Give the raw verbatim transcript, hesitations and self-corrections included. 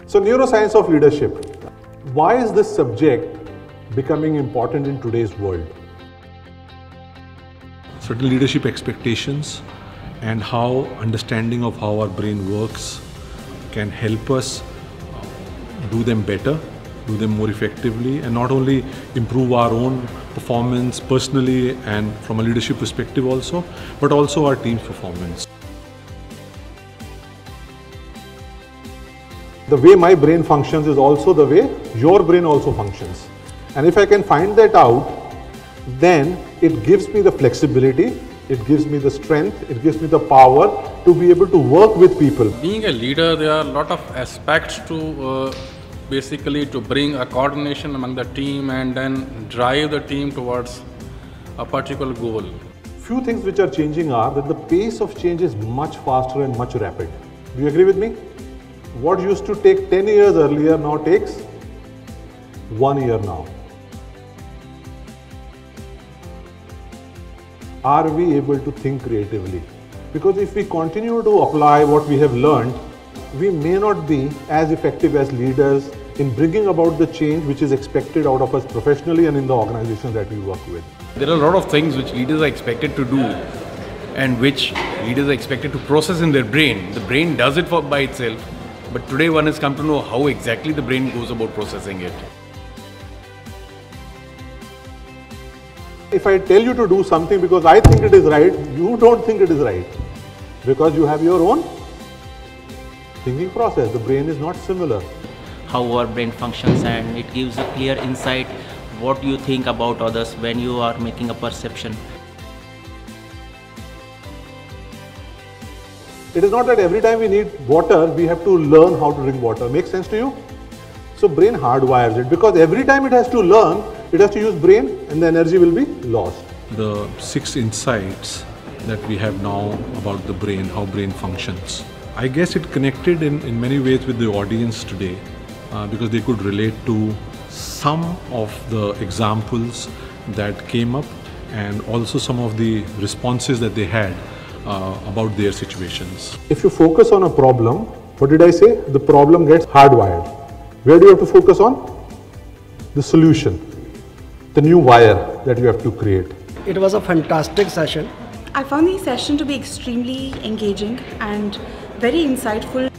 So, neuroscience of leadership. Why is this subject becoming important in today's world? Certain leadership expectations and how understanding of how our brain works can help us do them better, do them more effectively, and not only improve our own performance personally and from a leadership perspective also, but also our team's performance. The way my brain functions is also the way your brain also functions. And if I can find that out, then it gives me the flexibility, it gives me the strength, it gives me the power to be able to work with people. Being a leader, there are a lot of aspects to uh, basically to bring a coordination among the team and then drive the team towards a particular goal. Few things which are changing are that the pace of change is much faster and much rapid. Do you agree with me? What used to take ten years earlier now takes one year now. Are we able to think creatively? Because if we continue to apply what we have learned, we may not be as effective as leaders in bringing about the change which is expected out of us professionally and in the organizations that we work with. There are a lot of things which leaders are expected to do and which leaders are expected to process in their brain. The brain does it for, by itself, but today one has come to know how exactly the brain goes about processing it. If I tell you to do something because I think it is right, you don't think it is right. Because you have your own thinking process. The brain is not similar. How our brain functions, and it gives a clear insight what you think about others when you are making a perception. It is not that every time we need water, we have to learn how to drink water. Makes sense to you? So brain hardwires it, because every time it has to learn, it has to use brain and the energy will be lost. The six insights that we have now about the brain, how brain functions. I guess it connected in, in many ways with the audience today uh, because they could relate to some of the examples that came up and also some of the responses that they had uh, about their situations. If you focus on a problem, what did I say? The problem gets hardwired. Where do you have to focus on? The solution, the new wire that you have to create. It was a fantastic session. I found the session to be extremely engaging and very insightful.